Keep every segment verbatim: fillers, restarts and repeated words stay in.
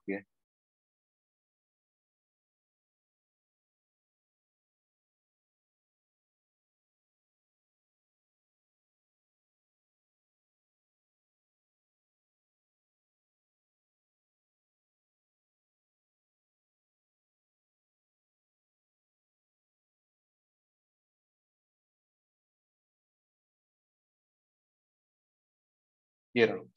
होती है? ये रहा।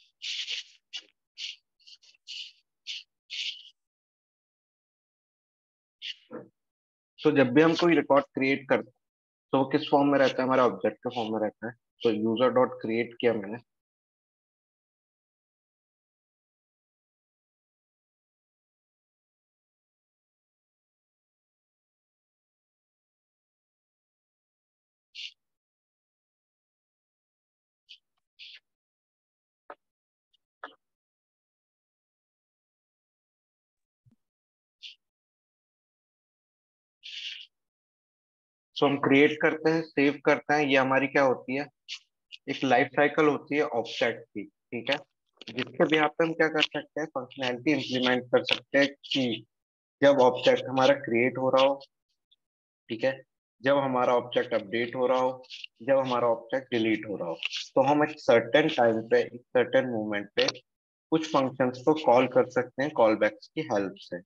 तो जब भी हम कोई रिकॉर्ड क्रिएट करते हैं तो वो किस फॉर्म में रहता है? हमारा ऑब्जेक्ट के फॉर्म में रहता है। तो यूजर डॉट क्रिएट किया मैंने। सो हम क्रिएट करते हैं, सेव करते हैं, ये हमारी क्या होती है? एक लाइफ साइकिल होती है ऑब्जेक्ट की, ठीक है। जिसके भी पे हम क्या कर सकते हैं, फंक्शनैलिटी इंप्लीमेंट कर सकते हैं कि जब ऑब्जेक्ट हमारा क्रिएट हो रहा हो, ठीक है, जब हमारा ऑब्जेक्ट अपडेट हो रहा हो, जब हमारा ऑब्जेक्ट डिलीट हो रहा हो, तो हम एक सर्टेन टाइम पे, एक सर्टेन मोमेंट पे कुछ फंक्शंस को कॉल कर सकते हैं कॉल बैक्स की हेल्प से।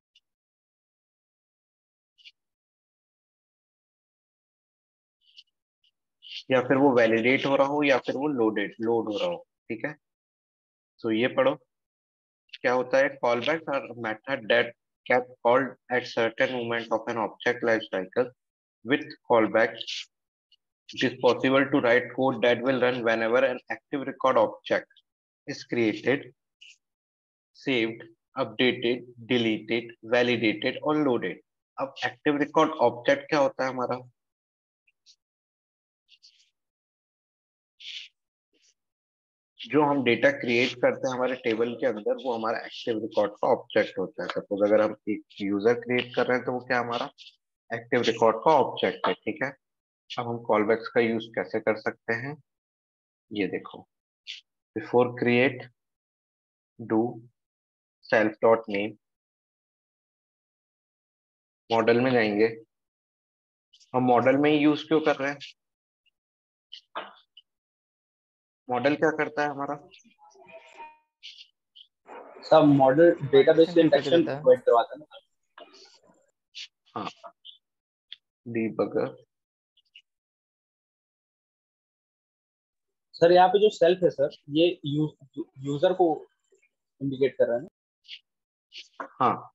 या फिर वो वैलिडेट हो रहा हो या फिर वो लोडेड लोड हो रहा हो, ठीक है। तो ये पढ़ो क्या होता है। Call back are method that get called at certain moment of an object life cycle. With callback, it is possible to write code that will run whenever an active record object is created, saved, updated, deleted, validated और loaded. अब active record object क्या होता है हमारा? जो हम data create करते हैं हमारे टेबल के अंदर, वो हमारा एक्टिव रिकॉर्ड का ऑब्जेक्ट होता है। सपोज अगर हम एक यूजर क्रिएट कर रहे हैं तो वो क्या हमारा एक्टिव रिकॉर्ड का ऑब्जेक्ट है, ठीक है। अब हम कॉलबैक्स का यूज कैसे कर सकते हैं, ये देखो। Before create, do self dot name, model में जाएंगे। हम मॉडल में ही यूज क्यों कर रहे हैं? मॉडल क्या करता है हमारा? सब मॉडल डेटाबेस से सेंटर करके इंडक्शन देता है। प्रोवाइड करवाता है ना। हाँ, डीबगर। सर यहाँ पे जो सेल्फ है सर, ये यू, यूजर को इंडिकेट कर रहा है ना। हाँ,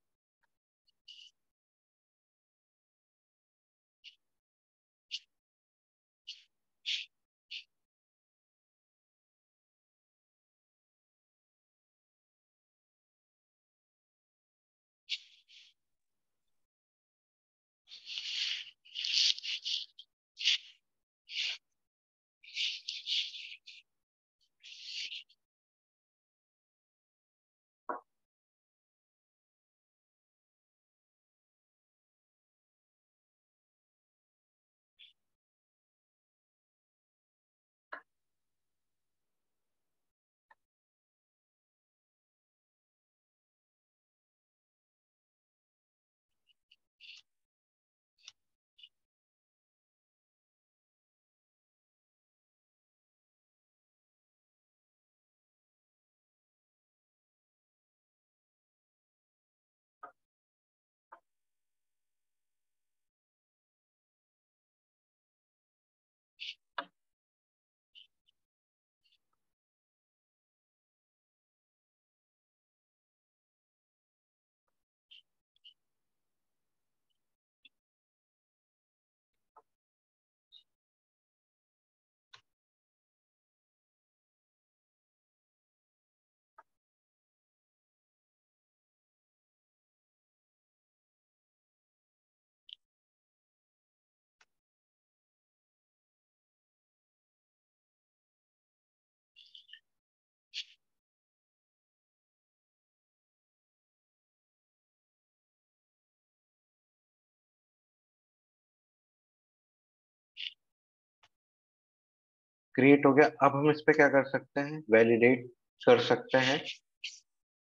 क्रिएट हो गया। अब हम इस पे क्या कर सकते हैं, वैलिडेट कर सकते हैं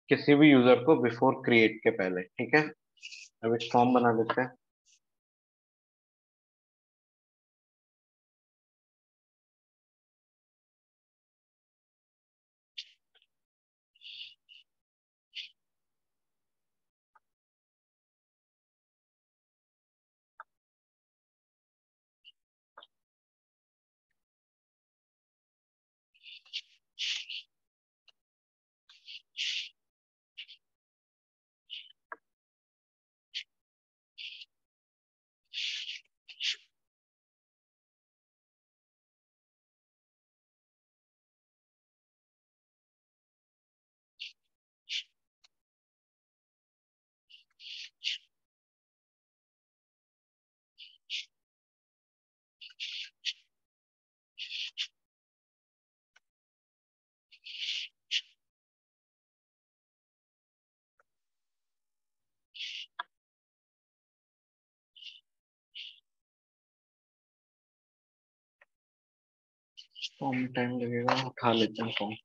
किसी भी यूजर को बिफोर क्रिएट के पहले, ठीक है। अब एक फॉर्म बना लेते हैं। फॉर्म टाइम लगेगा, उठा लेते हैं फॉर्म।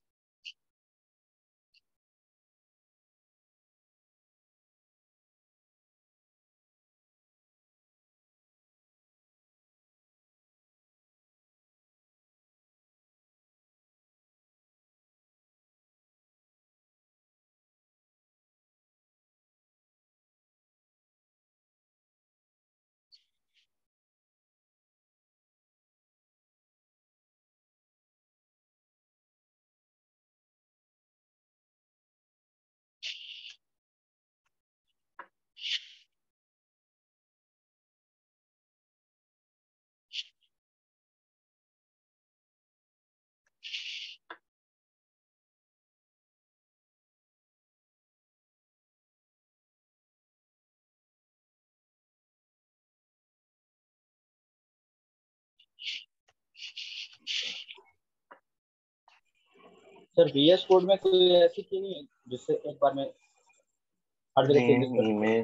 सर वीएस कोड में कोई ऐसी चीज नहीं है जिससे एक बार में हर जगह चेंजेस नेम कर सकते हैं? ईमेल,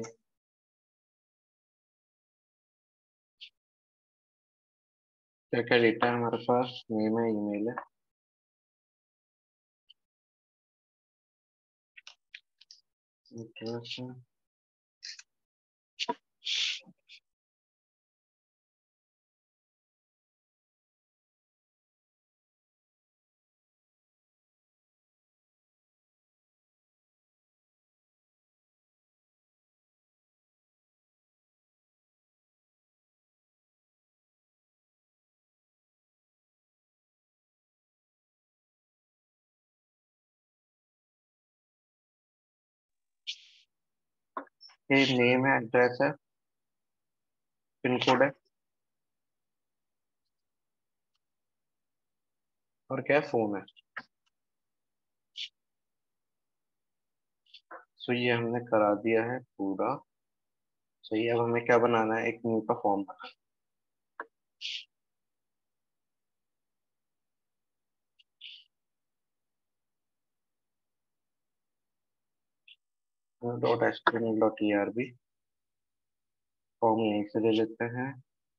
क्या क्या डेटा है हमारे पास? नेम है, ईमेल है, एड्रेस है। ये नेम है, एड्रेस है, पिन कोड है, और क्या है? फोन है। सो ये हमने करा दिया है पूरा। सही है, अब हमें क्या बनाना है? एक न्यू का फॉर्म बनाना है। Dot H T M L dot E R B form यहीं से ले लेते हैं।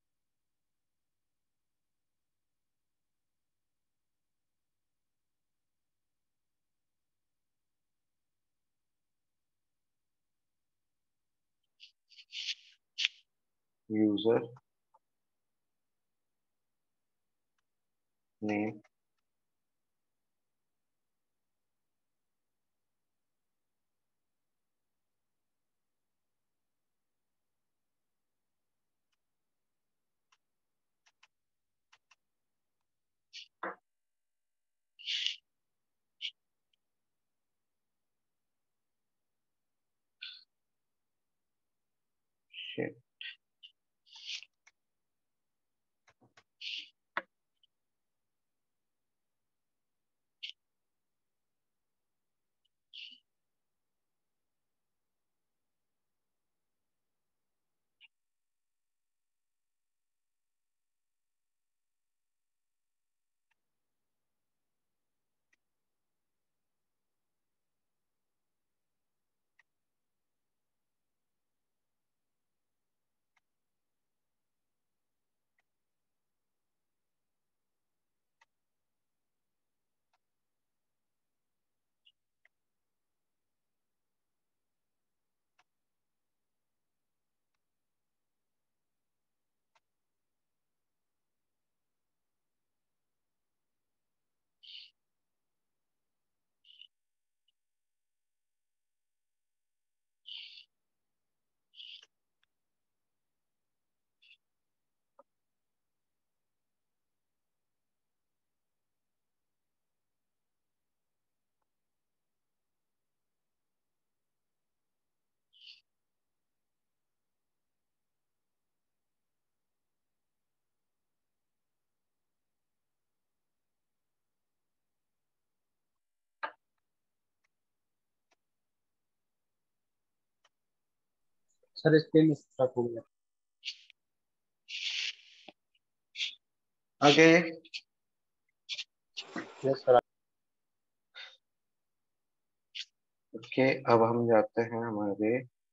User name, sir screen stop हो गया। आगे। Yes sir. ओके, अब हम जाते हैं हमारे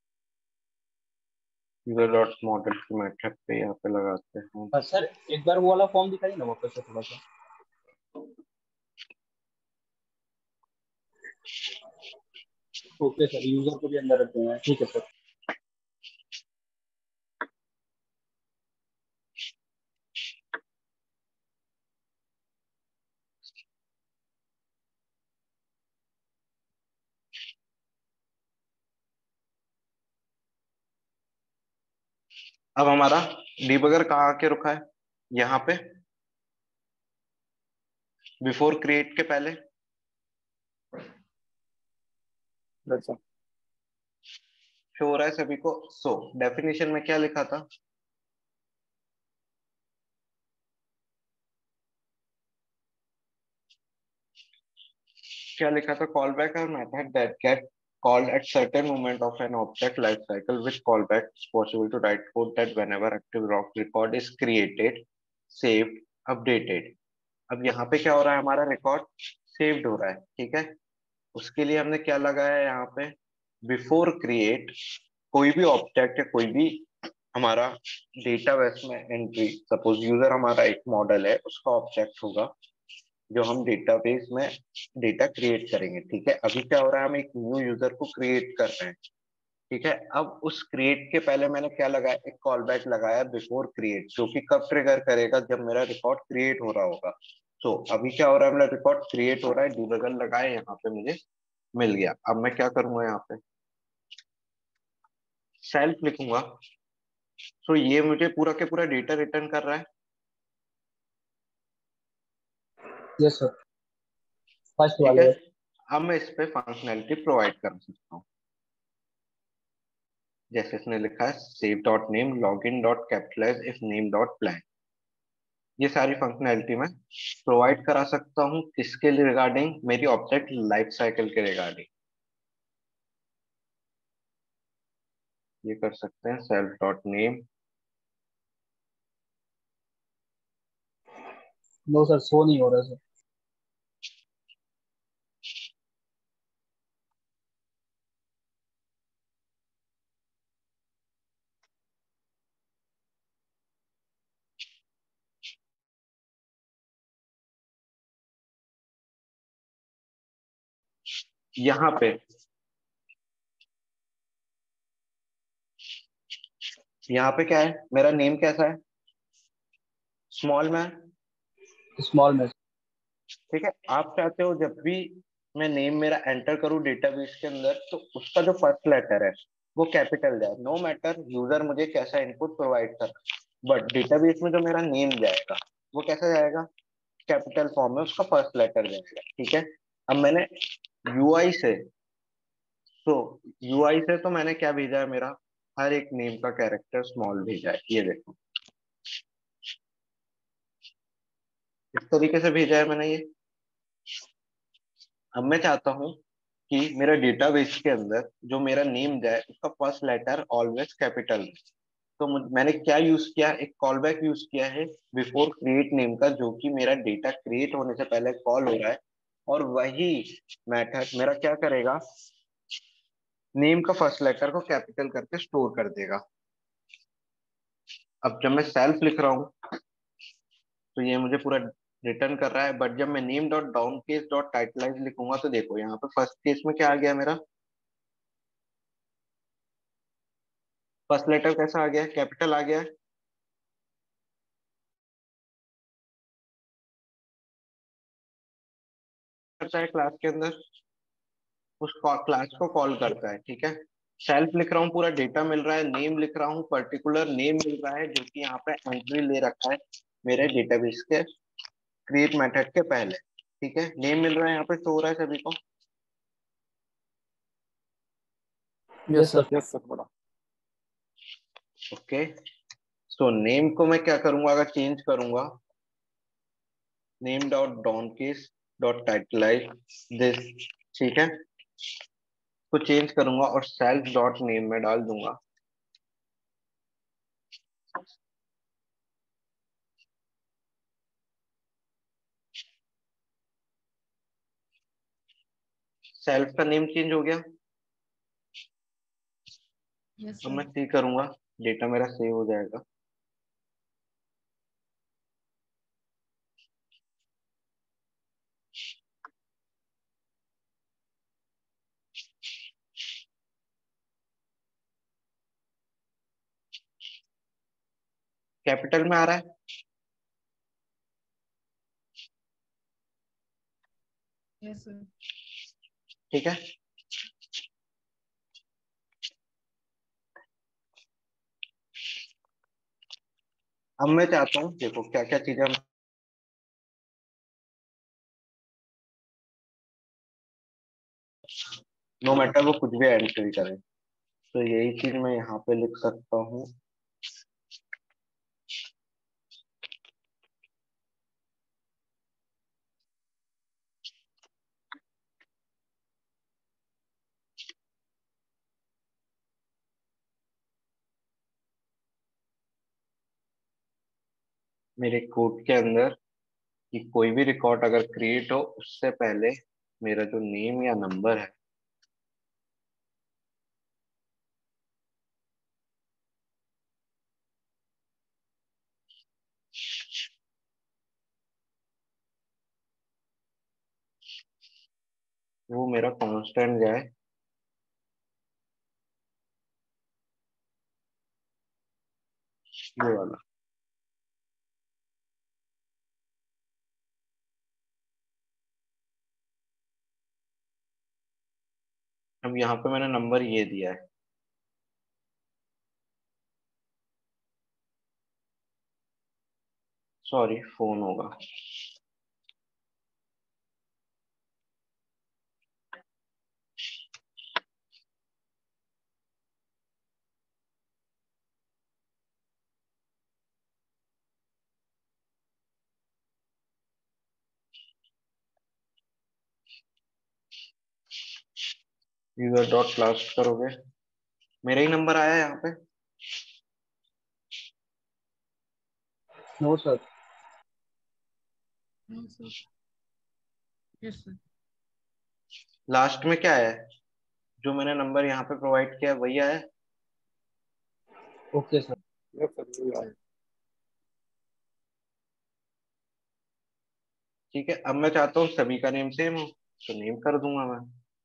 यूजर डॉट मॉडल की मेथड पे, यहाँ पे लगाते हैं। हाँ, सर एक बार वो वाला फॉर्म दिखाइए ना वापस से थोड़ा सा। ओके सर, यूजर को भी अंदर रखते हैं, ठीक है सर। अब हमारा डिबगर कहाँ आके रुका है? यहाँ पे, बिफोर क्रिएट के पहले। अच्छा। शो हो रहा है सभी को। सो डेफिनेशन में क्या लिखा था? क्या लिखा था? कॉल बैक और method that get called at certain moment of an object life cycle with callback is possible to write code that whenever active rock record is created, saved, updated। अब यहाँ पे क्या हो रहा है? हमारा रिकॉर्ड सेव्ड हो रहा है, ठीक है। उसके लिए हमने क्या लगाया है यहाँ पे? बिफोर क्रिएट कोई भी ऑब्जेक्ट या कोई भी हमारा डेटाबेस में एंट्री, सपोज यूजर हमारा एक मॉडल है, उसका ऑब्जेक्ट होगा जो हम डेटाबेस में डेटा क्रिएट करेंगे, ठीक है। अभी क्या हो रहा है? हम एक न्यू यूजर को क्रिएट कर रहे हैं, ठीक है। अब उस क्रिएट के पहले मैंने क्या लगाया? एक कॉल बैक लगाया बिफोर क्रिएट, जो कि कब ट्रिगर करेगा? जब मेरा रिकॉर्ड क्रिएट हो रहा होगा। तो अभी क्या हो रहा है? मेरा रिकॉर्ड क्रिएट हो रहा है, डिबगर लगाए, यहाँ पे मुझे मिल गया। अब मैं क्या करूंगा? यहाँ पे सेल्फ लिखूंगा, तो ये मुझे पूरा के पूरा डेटा रिटर्न कर रहा है, यस सर, फर्स्ट ठीक है। वाले। अब मैं इस पे फंक्शनैलिटी प्रोवाइड कर सकता हूँ, जैसे इसने लिखा है save dot name log in dot capitalize if name dot plan. ये सारी फंक्शनैलिटी मैं प्रोवाइड करा सकता हूँ, किसके लिए? रिगार्डिंग मेरी ऑब्जेक्ट लाइफ साइकिल के रिगार्डिंग। ये कर सकते हैं self dot name. No sir, show नहीं हो रहा सर। यहाँ पे यहाँ पे क्या है? मेरा नेम कैसा है? स्मॉल में है, स्मॉल में। ठीक है। आप चाहते हो जब भी मैं नेम मेरा एंटर करूं डेटाबेस के अंदर, तो उसका जो फर्स्ट लेटर है वो कैपिटल जाए, नो मैटर यूजर मुझे कैसा इनपुट प्रोवाइड कर। बट डेटाबेस में जो मेरा नेम जाएगा वो कैसा जाएगा? कैपिटल फॉर्म में उसका फर्स्ट लेटर जाएगा, ठीक है। अब मैंने यूआई से, तो यूआई से तो मैंने क्या भेजा है? मेरा हर एक नेम का कैरेक्टर स्मॉल भेजा है, ये देखो, इस तरीके से भेजा है मैंने ये। अब मैं चाहता हूँ कि मेरा डेटाबेस के अंदर जो मेरा नेम जाए उसका फर्स्ट लेटर ऑलवेज कैपिटल। तो मुझ- मैंने क्या यूज किया? एक कॉल बैक यूज किया है बिफोर क्रिएट नेम का, जो कि मेरा डेटा क्रिएट होने से पहले कॉल हो रहा है, और वही मेथड मेरा क्या करेगा? नेम का फर्स्ट लेटर को कैपिटल करके स्टोर कर देगा। अब जब मैं सेल्फ लिख रहा हूँ तो ये मुझे पूरा रिटर्न कर रहा है, बट जब मैं name dot down case dot titleize लिखूंगा तो देखो यहाँ पे फर्स्ट केस में क्या आ गया? मेरा फर्स्ट लेटर कैसा आ गया? कैपिटल आ गया। करता है क्लास के अंदर, उस क्लास को कॉल करता है, ठीक है। सेल्फ लिख रहा हूँ, पूरा डेटा मिल रहा है, नेम लिख रहा हूँ, पर्टिकुलर नेम मिल रहा है जो कि यहाँ पे एंट्री ले रखा है मेरे डेटाबेस के क्रिएट मेथड के पहले, ठीक है। नेम मिल रहा है, यहाँ पे शो हो रहा है सभी को। यस सर, यस सर बड़ा। ओके, सो नेम को मैं क्या करूंगा? अगर चेंज करूंगा, name dot down case dot titleize this, ठीक है, को चेंज करूंगा और सेल्फ डॉट नेम में डाल दूंगा सेल्फ का नेम चेंज हो गया। यस अब मैं सर। सी करूंगा, डेटा मेरा सेव हो जाएगा। कैपिटल में आ रहा है। Yes sir. ठीक है, अब मैं चाहता हूँ देखो क्या क्या चीजें हम, नो मैटर वो कुछ भी एंट्री करें, तो यही चीज मैं यहाँ पे लिख सकता हूँ। मेरे कोड के अंदर कि कोई भी रिकॉर्ड अगर क्रिएट हो उससे पहले मेरा जो नेम या नंबर है वो मेरा कांस्टेंट जाए। ये वाला। अब यहाँ पे मैंने नंबर ये दिया है, सॉरी फोन होगा। यूजर डॉट लास्ट करोगे, मेरा ही नंबर आया है यहाँ पे। No sir. No sir. Yes sir. Last में क्या है, जो मैंने नंबर यहाँ पे प्रोवाइड किया है वही आया। Okay sir. यस सर ये सर। ठीक है, अब मैं चाहता हूँ सभी का नेम सेम हो, तो नेम कर दूंगा मैं।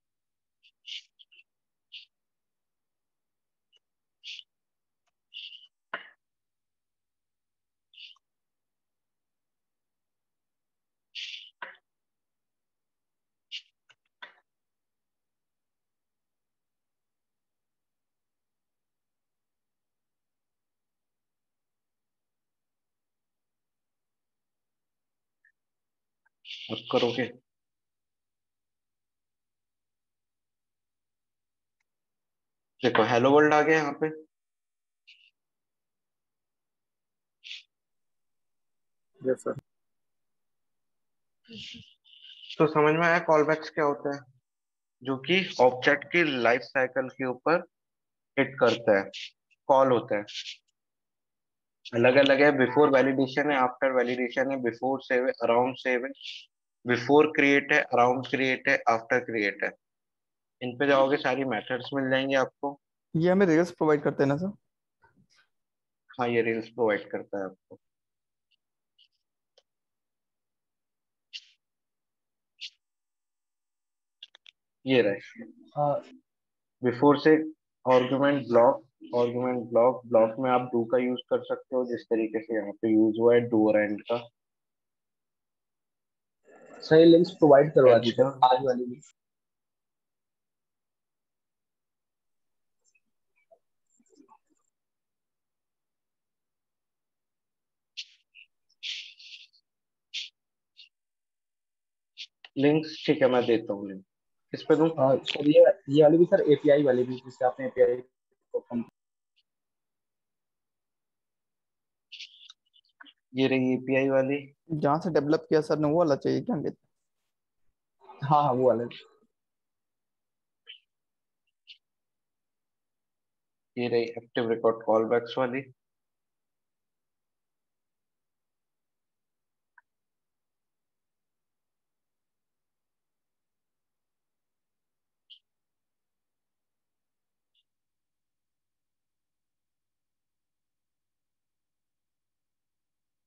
अब करोगे, देखो हेलो वर्ल्ड आ गया यहाँ पे। Yes sir. तो समझ में आया कॉल बैक्स क्या होता है, जो कि ऑब्जेक्ट की लाइफ साइकिल के ऊपर हिट करता है, कॉल होता है। अलग अलग है, बिफोर वैलिडेशन है, आफ्टर वैलिडेशन है, बिफोर सेव है, अराउंड सेव है, बिफोर क्रिएट है, अराउंड क्रिएट है, आफ्टर क्रिएट है। इन पे जाओगे सारी मेथड्स मिल जाएंगे आपको। ये हमें रिजल्ट प्रोवाइड करते हैं ना सर? हाँ, ये रील्स प्रोवाइड करता है आपको। ये रहे हाँ बिफोर से argument block, argument block, block में आप डू का यूज कर सकते हो जिस तरीके से यहाँ पे यूज हुआ है डू और एंड का। सही लिंक्स प्रोवाइड करवा दी अच्छा, सर आज वाली भी। लिंक्स ठीक है, मैं देता हूँ लिंक। किस पे दूं? हाँ सर ये ये वाली भी सर एपीआई वाली भी जिससे आपने एपीआई को कम। ये रही एपीआई वाली। जहाँ से डेवलप किया सर ने वो वाला चाहिए क्या अंकित? हाँ हाँ वो वाला। ये रही एक्टिव रिकॉर्ड कॉल बैक्स वाली।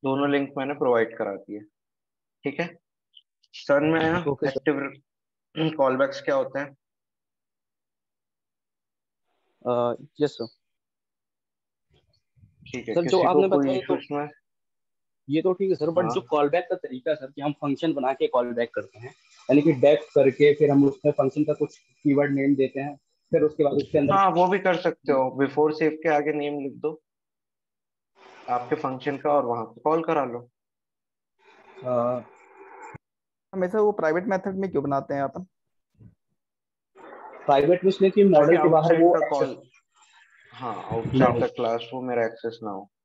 दोनों लिंक मैंने प्रोवाइड करा दिए। ठीक है, सन में ओके सर। एक्टिव कॉलबैक्स क्या होते हैं? Yes sir. ठीक है, सर जो किसी को आपने कोई बताया इशू तो इसमें? ये तो ठीक है सर, बट जो हाँ कॉल बैक का तरीका है सर कि हम फंक्शन बना के कॉल बैक करते हैं, यानी कि डेफ करके फिर हम उसमें फंक्शन का कुछ कीवर्ड नेम देते हैं, फिर उसके बाद उसके अंदर। हाँ, वो भी कर सकते हो। बिफोर सेव के आगे नेम लिख दो आपके फंक्शन का और वहां पे कॉल करा लो। हमेशा वो प्राइवेट मेथड में क्यों बनाते हैं अपन? प्राइवेट में इसलिए कि ताकि मॉडल के बाहर आउटसाइड वो का एक्सेस कॉल, हाँ ना आउटसाइड हो। का क्लास वो मेरा एक्सेस ना हो।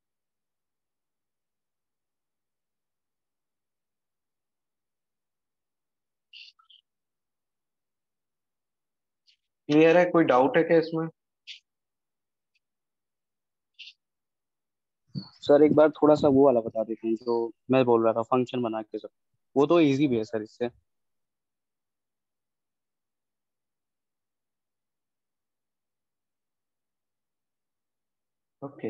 क्लियर है? कोई डाउट है क्या इसमें? सर एक बार थोड़ा सा वो वाला बता देते हैं जो मैं बोल रहा था, फंक्शन बना के सर, वो तो इजी भी है सर इससे। ओके।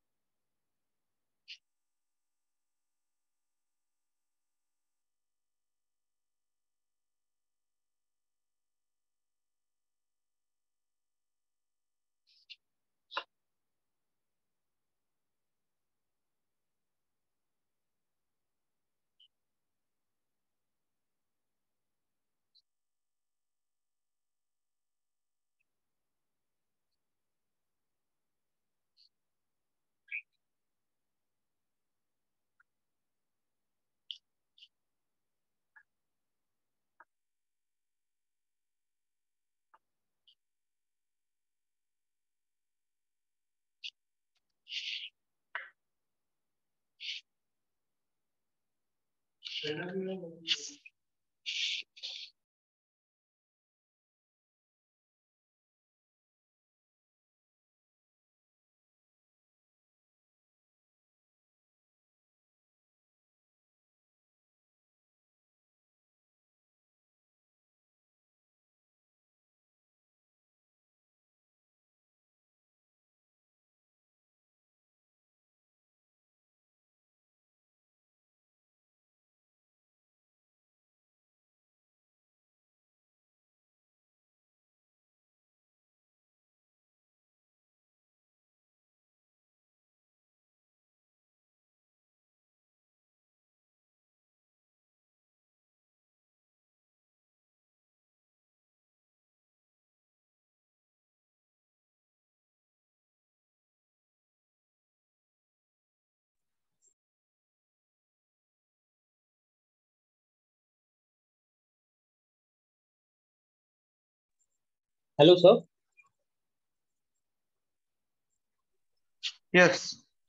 Hello sir. यस।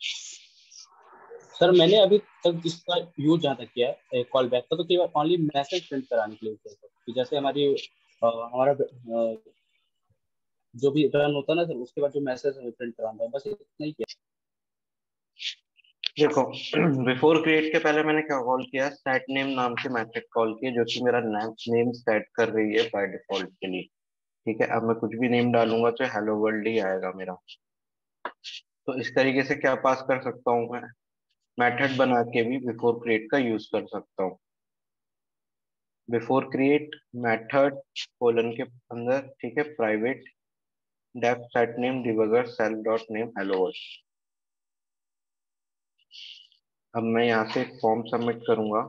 सर मैंने अभी तक इसका यूज जहाँ तक किया है कॉल बैक का, तो केवल ओनली मैसेज प्रिंट कराने के लिए किया है सर। कि जैसे हमारी अ, हमारा अ, जो भी रन होता है ना सर, उसके बाद जो मैसेज प्रिंट कराना है, बस इतना ही किया। देखो, बिफोर क्रिएट के पहले मैंने क्या कॉल किया? सेट नेम नाम से मेथड कॉल किया जो कि मेरा नेम सेट कर रही है बाय डिफॉल्ट के लिए। ठीक है, अब मैं कुछ भी नेम डालूंगा तो हेलो वर्ल्ड ही आएगा मेरा। तो इस तरीके से क्या पास कर सकता हूँ मैं? मेथड बना के भी बिफोर क्रिएट का यूज कर सकता हूँ। बिफोर क्रिएट मेथड कोलन के अंदर, ठीक है, private def set name debugger self dot name hello world. अब मैं यहाँ से एक फॉर्म सबमिट करूंगा।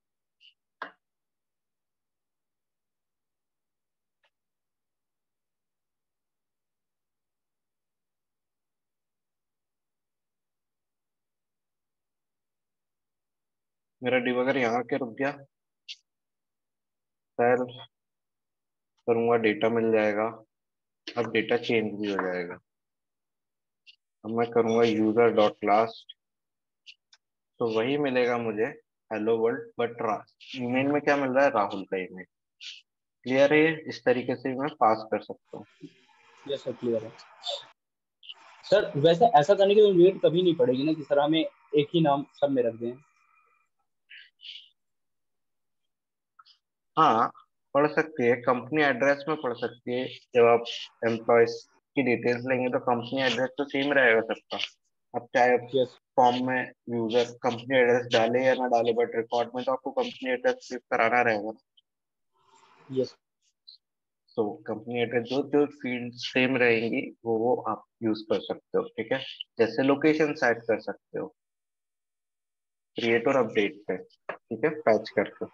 मेरा डिबगर यहाँ के रुक गया। सेल्फ करूंगा, डेटा मिल जाएगा। अब डेटा चेंज भी हो जाएगा। अब मैं करूंगा यूजर डॉट लास्ट, तो वही मिलेगा मुझे हेलो वर्ल्ड, बट ईमेल में क्या मिल रहा है? राहुल का ईमेल। क्लियर है? ये इस तरीके से मैं पास कर सकता हूँ। यस सर, क्लियर है। सर वैसे ऐसा करने की जरूरत कभी नहीं पड़ेगी ना कि सर हमें एक ही नाम सब में रख दें। हाँ, पढ़ सकती है, कंपनी एड्रेस में पढ़ सकती है। जब आप एम्प्लॉयज की डिटेल्स लेंगे तो कंपनी एड्रेस तो सेम रहेगा सबका। अब चाहे यस फॉर्म में यूजर कंपनी एड्रेस डाले या ना डाले, बट रिकॉर्ड में तो आपको कंपनी एड्रेस फिल कराना रहेगा। यस तो कंपनी एड्रेस जो जो फील्ड सेम रहेंगी वो वो आप यूज कर सकते हो, ठीक है। जैसे लोकेशन सेट कर सकते हो क्रिएट और अपडेट पे, ठीक है, पैच करके।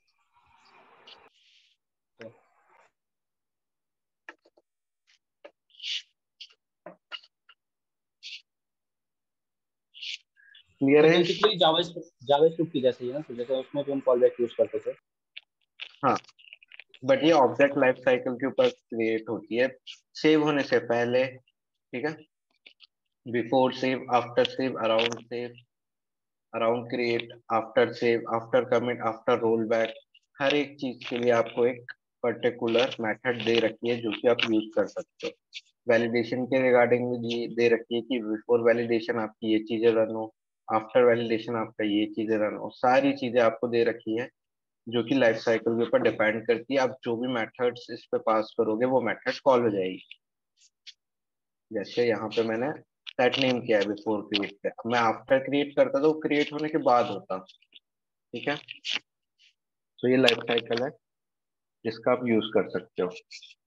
क्लियर तो है? बेसिकली जावास्क्रिप्ट जावास्क्रिप्ट की जैसे ही है ना, तो जैसे उसमें भी हम कॉल बैक यूज करते थे। हाँ, बट ये ऑब्जेक्ट लाइफ साइकिल के ऊपर क्रिएट होती है सेव होने से पहले, ठीक है। Before save, after save, around save, around create, after save, after commit, after roll back, हर एक चीज के लिए आपको एक पर्टिकुलर मेथड दे रखी है जो कि आप यूज कर सकते हो। वैलिडेशन के रिगार्डिंग भी दे रखी है कि बिफोर वैलिडेशन आपकी ये चीजें रन हो, आफ्टर वैलिडेशन आपका ये चीजें रन हो, सारी चीजें आपको दे रखी है जो कि लाइफ साइकिल के ऊपर डिपेंड करती है। आप जो भी मेथड्स इस पे पास करोगे वो मेथड कॉल हो जाएगी। जैसे यहाँ पे मैंने सेट नेम किया है बिफोर क्रिएट पे, मैं आफ्टर क्रिएट करता तो क्रिएट होने के बाद होता, ठीक है। तो ये लाइफ साइकिल है जिसका आप यूज कर सकते हो।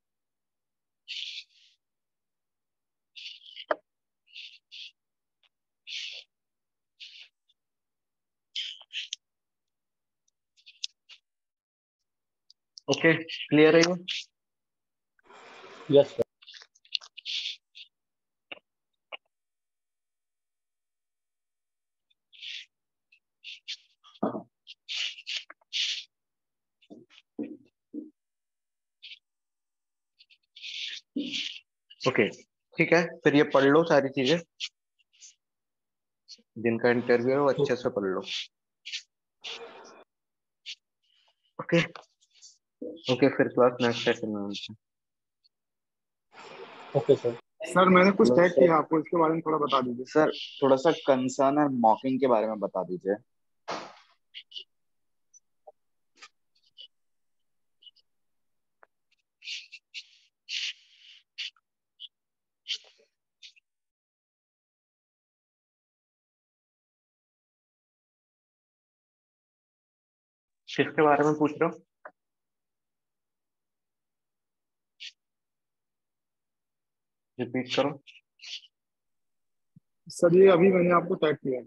ओके, क्लियर है ये? Yes sir. ओके, ठीक है, फिर ये पढ़ लो सारी चीजें, जिनका इंटरव्यू है वो अच्छे से पढ़ लो। ओके ओके, फिर क्लास नेक्स्ट सेशन में मिलते हैं। Okay sir. सर मैंने कुछ हेलो टैग सर। किया, आपको इसके बारे में थोड़ा बता दीजिए। सर थोड़ा सा कंसर्न और मॉकिंग के बारे में बता दीजिए। किसके बारे में पूछ रहे हो? रिपीट करो। सर ये अभी मैंने आपको टैग किया है।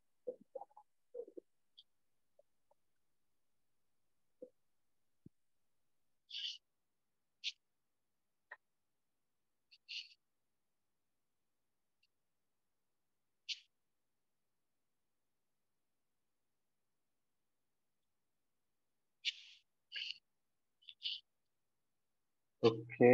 ओके,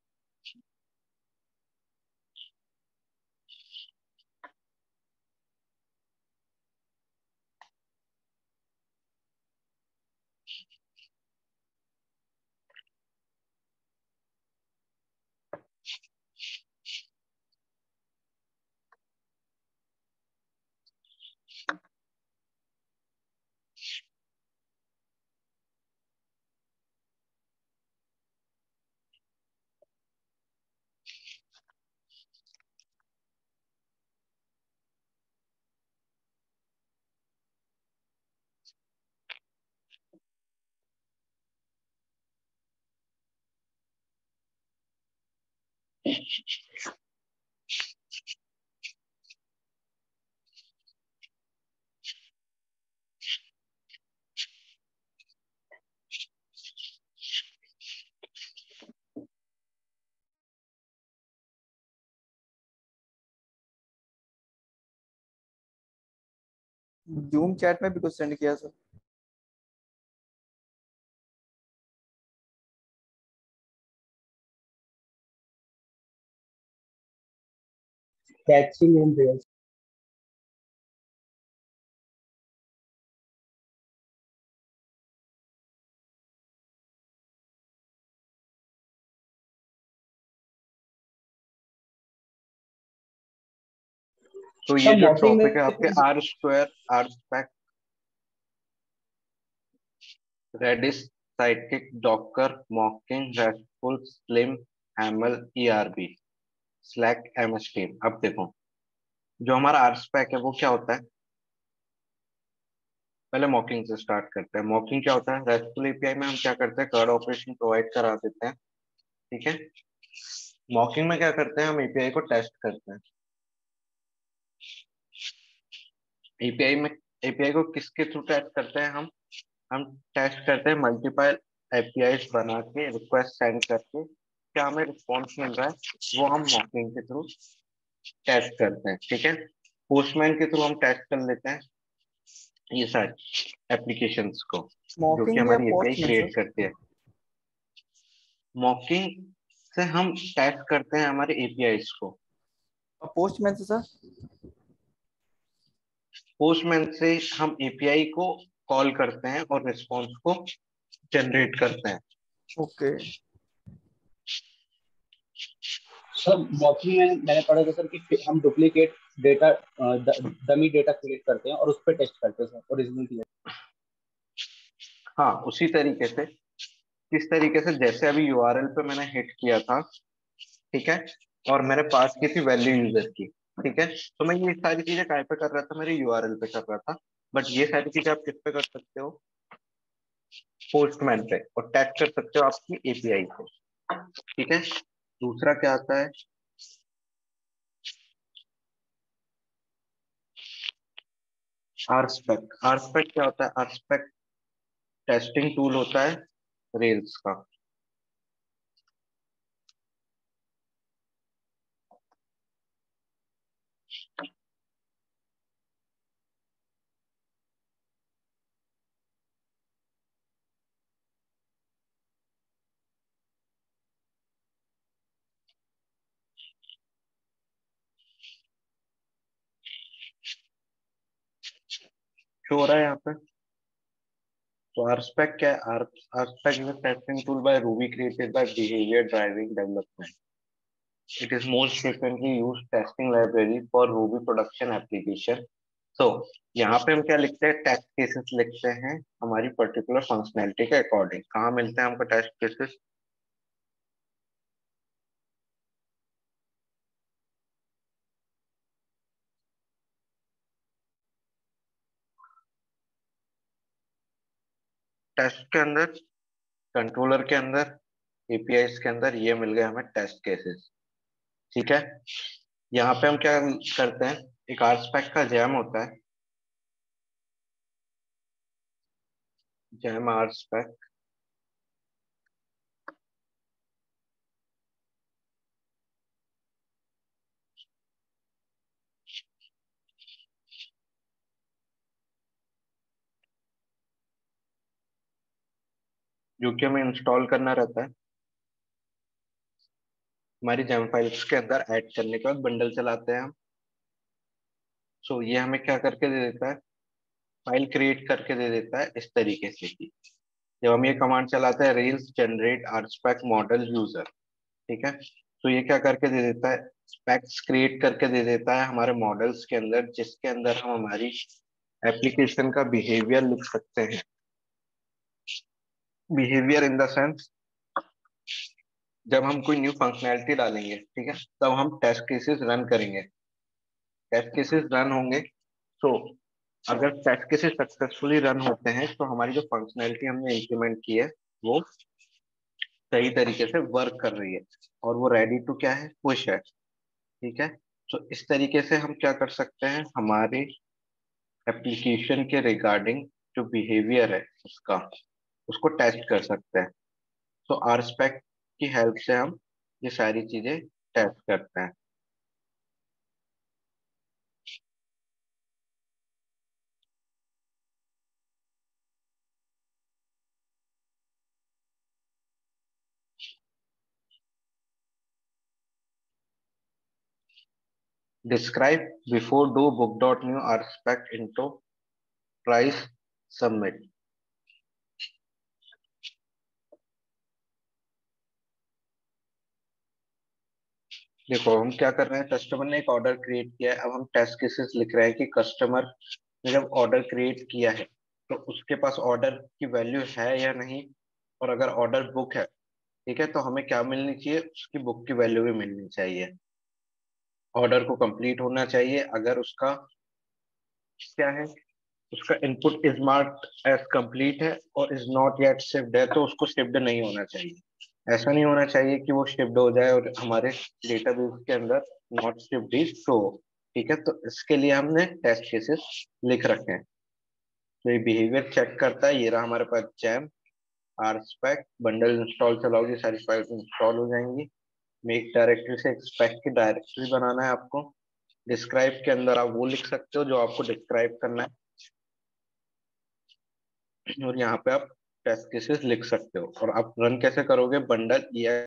जूम चैट में भी कुछ सेंड किया सर। Catching in real. तो ये सर जो मॉकिंग टॉपिक है में आपके R square, R spec, Redis, Sidekiq, Docker, mocking, RESTful, Slim, ML, ERB, Slack, MSTM. अब देखो, जो हमारा आरस्पेक है वो क्या होता है, पहले मॉकिंग से स्टार्ट करते हैं। मॉकिंग क्या होता है, रेस्टफुल एपीआई में हम क्या करते हैं, कर्ड ऑपरेशन प्रोवाइड करा देते हैं, ठीक है। मॉकिंग में क्या करते हैं, हम एपीआई को टेस्ट करते हैं। एपीआई में एपीआई को किसके थ्रू टेस्ट करते हैं हम हम टेस्ट करते हैं मल्टीपल एपीआई बना के, रिक्वेस्ट सेंड करके क्या हमें रिस्पॉन्स मिल रहा है वो हम मॉकिंग के थ्रू टेस्ट करते हैं, ठीक है। पोस्टमैन के थ्रू हम टेस्ट कर लेते हैं ये सारी एप्लीकेशंस को जो कि मॉकिंग या हमारी एपीआई पोस्टमैन सर? क्रिएट करती है। मॉकिंग से हम टेस्ट करते हैं हमारे एपीआईज को। और पोस्टमैन से सर? पोस्टमैन से हम एपीआई को कॉल करते हैं और रिस्पॉन्स को जनरेट करते हैं। ओके। सर मॉकिंग में मैंने पढ़ा था सर कि हम duplicate data, dummy data create करते हैं और उस पर टेस्ट करते हैं सर ओरिजिनल की। हाँ, उसी तरीके से, किस तरीके से, जैसे अभी यूआरएल पे मैंने हिट किया था, ठीक है, और मैंने पास की थी वैल्यू यूजर की, ठीक है, तो मैं ये सारी चीजें काय पे कर रहा था, मेरे यूआरएल पे कर रहा था। बट ये सारी चीजें आप किस पे कर सकते हो, पोस्टमैन पे, और टैग कर सकते हो आपकी एपीआई को, ठीक है। दूसरा क्या आता है, आरस्पेक। आरस्पेक क्या होता है, आरस्पेक टेस्टिंग टूल होता है रेल्स का। शो हो रहा है यहाँ पे। तो आरस्पेक क्या है, RSpec is a testing tool by Ruby created by Behavior Driving Development. It is most frequently used testing library for Ruby production application. So यहाँ पे हम क्या लिखते हैं, टेस्ट केसेस लिखते हैं हमारी पर्टिकुलर फंक्शनैलिटी के अकॉर्डिंग। कहाँ मिलते हैं हमको टेस्ट केसेस, टेस्ट के अंदर, कंट्रोलर के अंदर, एपीआई के अंदर, ये मिल गए हमें टेस्ट केसेस, ठीक है। यहाँ पे हम क्या करते हैं, एक आरस्पेक का जैम होता है, जैम आरस्पेक, जो कि हमें इंस्टॉल करना रहता है हमारी जैम फाइल्स के अंदर। ऐड करने के बाद बंडल चलाते हैं हम। सो ये हमें क्या करके दे देता है, फाइल क्रिएट करके दे देता है इस तरीके से कि जब हम ये कमांड चलाते हैं, rails generate RSpec model user, ठीक है, तो ये क्या करके दे देता है, स्पेक्स क्रिएट करके दे देता है हमारे मॉडल्स के अंदर, जिसके अंदर हम हमारी एप्लीकेशन का बिहेवियर लिख सकते हैं। बिहेवियर इन द सेंस, जब हम कोई न्यू फंक्शनैलिटी डालेंगे, ठीक है, तब हम टेस्ट केसेस रन करेंगे। टेस्ट केसेस रन होंगे, तो अगर टेस्ट केसेस सक्सेसफुली रन होते हैं तो हमारी जो फंक्शनैलिटी हमने इंप्लीमेंट की है वो सही तरीके से वर्क कर रही है और वो रेडी टू क्या है, पुश है, ठीक है। तो इस तरीके से हम क्या कर सकते हैं, हमारे एप्लीकेशन के रिगार्डिंग जो बिहेवियर है उसका, उसको टेस्ट कर सकते हैं। तो आरस्पेक की हेल्प से हम ये सारी चीजें टेस्ट करते हैं। Describe before do book dot new RSpec into price submit. देखो हम क्या कर रहे हैं, कस्टमर ने एक ऑर्डर क्रिएट किया है, अब हम टेस्ट केसेस लिख रहे हैं कि कस्टमर ने जब ऑर्डर क्रिएट किया है तो उसके पास ऑर्डर की वैल्यू है या नहीं, और अगर ऑर्डर बुक है, ठीक है, तो हमें क्या मिलनी चाहिए, उसकी बुक की वैल्यू भी मिलनी चाहिए। ऑर्डर को कंप्लीट होना चाहिए। अगर उसका क्या है, उसका input is marked as complete है और इज नॉट येट शिफ्ड है, तो उसको शिफ्ड नहीं होना चाहिए। ऐसा नहीं होना चाहिए कि वो शिफ्ड हो जाए और हमारे डेटाबेस के अंदर नॉट शिफ्ड इज शो। ठीक है, तो इसके लिए हमने टेस्ट केसेस लिख रखे हैं। तो ये बिहेवियर चेक करता है। ये रहा हमारे पास gem R spec bundle install चलाओगे, सारी फाइल इंस्टॉल हो जाएंगी। मेक डायरेक्टरी से एक्सपेक्ट की डायरेक्टरी बनाना है आपको। डिस्क्राइब के अंदर आप वो लिख सकते हो जो आपको डिस्क्राइब करना है, और यहाँ पे आप टेस्ट केसेस लिख सकते हो। और आप रन कैसे करोगे, बंडल ई